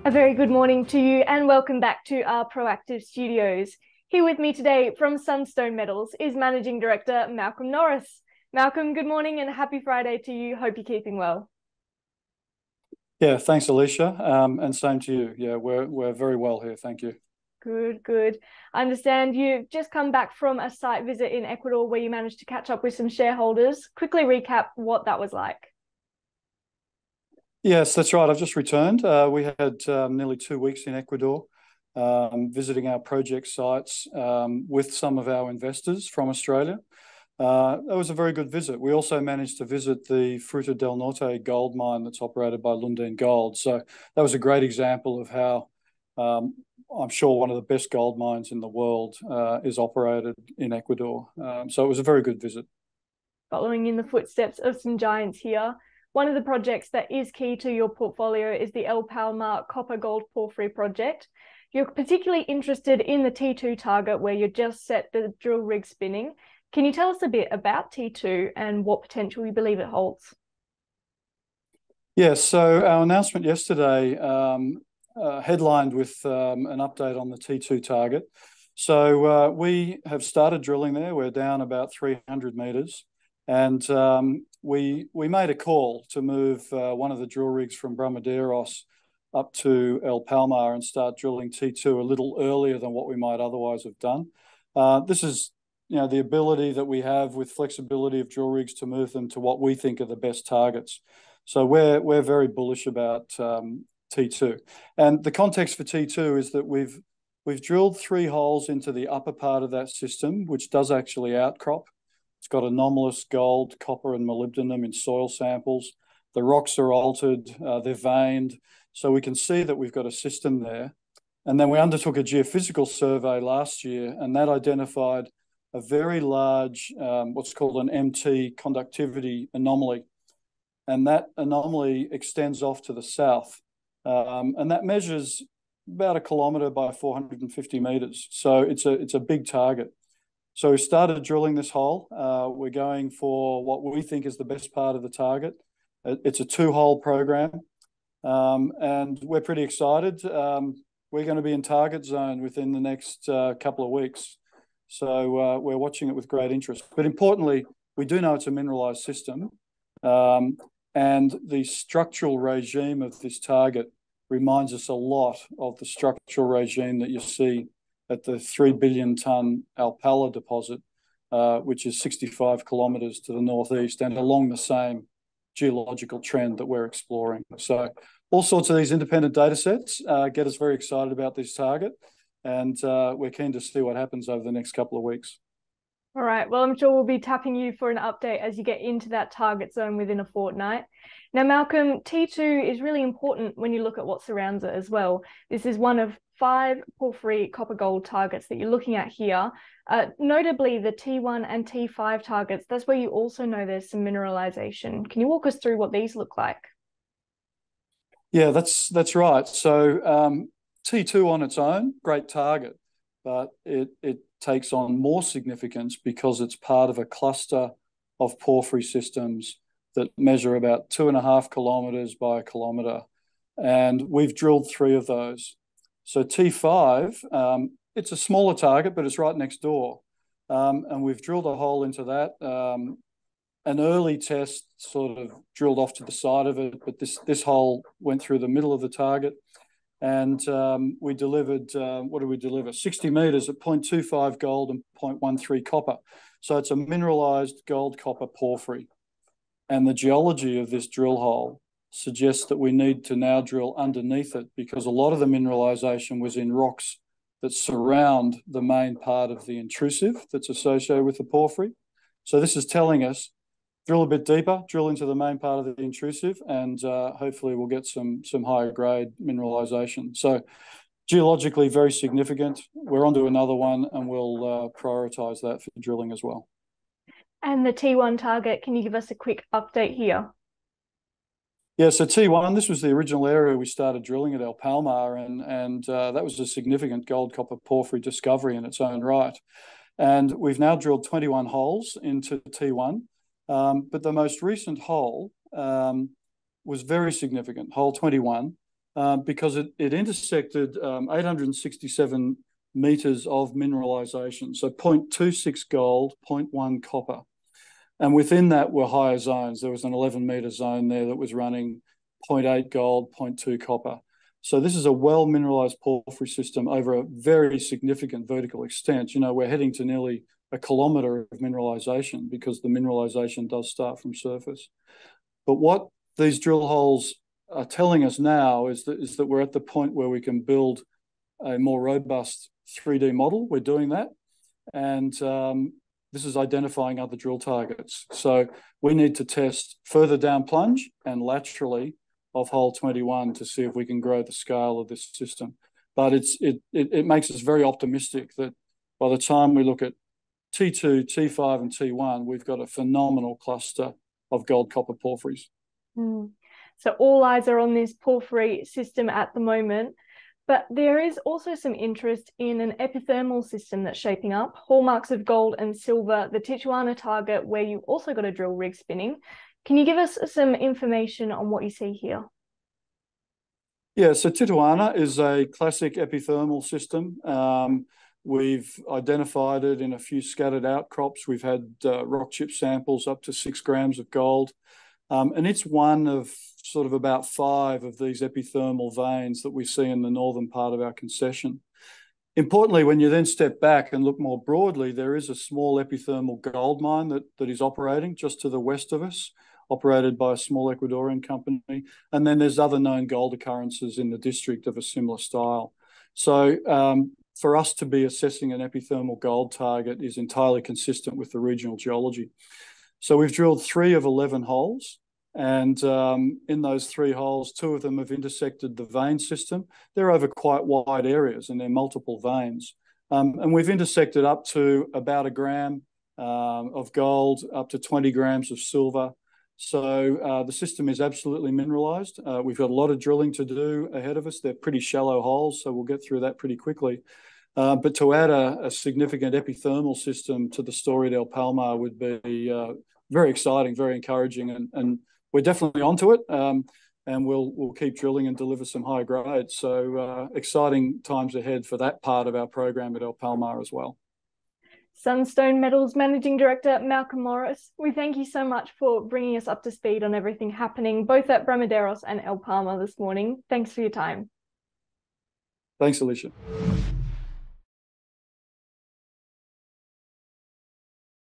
A very good morning to you and welcome back to our Proactive Studios. Here with me today from Sunstone Metals is Managing Director Malcolm Norris. Malcolm, good morning and happy Friday to you. Hope you're keeping well. Yeah, thanks, Elisha, and same to you. Yeah, we're very well here. Thank you. Good. I understand you've just come back from a site visit in Ecuador where you managed to catch up with some shareholders. Quickly recap what that was like. Yes, that's right. I've just returned. We had nearly 2 weeks in Ecuador, visiting our project sites with some of our investors from Australia. That was a very good visit. We also managed to visit the Fruta del Norte gold mine that's operated by Lundin Gold. So that was a great example of how I'm sure one of the best gold mines in the world is operated in Ecuador. So it was a very good visit. Following in the footsteps of some giants here, one of the projects that is key to your portfolio is the El Palmar copper gold porphyry project. You're particularly interested in the T2 target where you just set the drill rig spinning. Can you tell us a bit about T2 and what potential you believe it holds? Yes, so our announcement yesterday headlined with an update on the T2 target. So we have started drilling there. We're down about 300 metres. And we made a call to move one of the drill rigs from Brahmaderos up to El Palmar and start drilling T2 a little earlier than what we might otherwise have done. This is, the ability that we have with flexibility of drill rigs to move them to what we think are the best targets. So we're very bullish about T2. And the context for T2 is that we've drilled 3 holes into the upper part of that system, which does actually outcrop. It's got anomalous gold, copper, and molybdenum in soil samples. The rocks are altered, they're veined, so we can see that we've got a system there. And then we undertook a geophysical survey last year, and that identified a very large, what's called an MT conductivity anomaly. And that anomaly extends off to the south. And that measures about 1 kilometre by 450 metres. So it's a big target. So we started drilling this hole. We're going for what we think is the best part of the target. It's a 2-hole program, and we're pretty excited. We're going to be in target zone within the next couple of weeks. So we're watching it with great interest. But importantly, we do know it's a mineralised system, and the structural regime of this target reminds us a lot of the structural regime that you see at the 3 billion tonne Alpala deposit, which is 65 kilometres to the northeast and along the same geological trend that we're exploring. So all sorts of these independent data sets get us very excited about this target, and we're keen to see what happens over the next couple of weeks. All right, well, I'm sure we'll be tapping you for an update as you get into that target zone within a fortnight. Now, Malcolm, T2 is really important when you look at what surrounds it as well. This is one of 5 porphyry copper gold targets that you're looking at here. Notably, the T1 and T5 targets, that's where you also know there's some mineralization. Can you walk us through what these look like? Yeah, that's right. So T2 on its own, great target, but it takes on more significance because it's part of a cluster of porphyry systems that measure about 2.5 kilometres by 1 kilometre. And we've drilled 3 of those. So T5, it's a smaller target, but it's right next door. And we've drilled a hole into that. An early test sort of drilled off to the side of it, but this hole went through the middle of the target. And we delivered, what did we deliver? 60 metres at 0.25 gold and 0.13 copper. So it's a mineralised gold-copper porphyry. And the geology of this drill hole suggests that we need to now drill underneath it because a lot of the mineralisation was in rocks that surround the main part of the intrusive that's associated with the porphyry. So this is telling us, drill a bit deeper, drill into the main part of the intrusive, and hopefully we'll get some higher grade mineralisation. So geologically very significant. We're onto another one and we'll prioritise that for drilling as well. And the T1 target, can you give us a quick update here? Yeah, so T1, this was the original area we started drilling at El Palmar, and that was a significant gold-copper porphyry discovery in its own right. And we've now drilled 21 holes into T1, but the most recent hole was very significant, hole 21. because it intersected 867 metres of mineralisation, so 0.26 gold, 0.1 copper. And within that were higher zones. There was an 11-metre zone there that was running 0.8 gold, 0.2 copper. So this is a well-mineralised porphyry system over a very significant vertical extent. You know, we're heading to nearly a kilometre of mineralisation because the mineralisation does start from surface. But what these drill holes are telling us now is that we're at the point where we can build a more robust 3D model. We're doing that. And this is identifying other drill targets. So we need to test further down plunge and laterally of hole 21 to see if we can grow the scale of this system. But it makes us very optimistic that by the time we look at T2, T5 and T1, we've got a phenomenal cluster of gold copper porphyries. So all eyes are on this porphyry system at the moment, but there is also some interest in an epithermal system that's shaping up, hallmarks of gold and silver, the Tituana target where you also got a drill rig spinning. Can you give us some information on what you see here? Yeah, so Tituana is a classic epithermal system. We've identified it in a few scattered outcrops. We've had rock chip samples up to 6 grams of gold. And it's one of sort of about 5 of these epithermal veins that we see in the northern part of our concession. Importantly, when you then step back and look more broadly, there is a small epithermal gold mine that is operating just to the west of us, operated by a small Ecuadorian company. And then there's other known gold occurrences in the district of a similar style. So for us to be assessing an epithermal gold target is entirely consistent with the regional geology. So we've drilled 3 of 11 holes. And in those 3 holes, 2 of them have intersected the vein system. They're over quite wide areas and they're multiple veins. And we've intersected up to about 1 gram of gold, up to 20 grams of silver. So the system is absolutely mineralized. We've got a lot of drilling to do ahead of us. They're pretty shallow holes, so we'll get through that pretty quickly. But to add a significant epithermal system to the story at El Palmar would be very exciting, very encouraging, and we're definitely onto it. And we'll keep drilling and deliver some high grades. So exciting times ahead for that part of our program at El Palmar as well. Sunstone Metals Managing Director Malcolm Norris, we thank you so much for bringing us up to speed on everything happening both at Bramaderos and El Palmar this morning. Thanks for your time. Thanks, Elisha.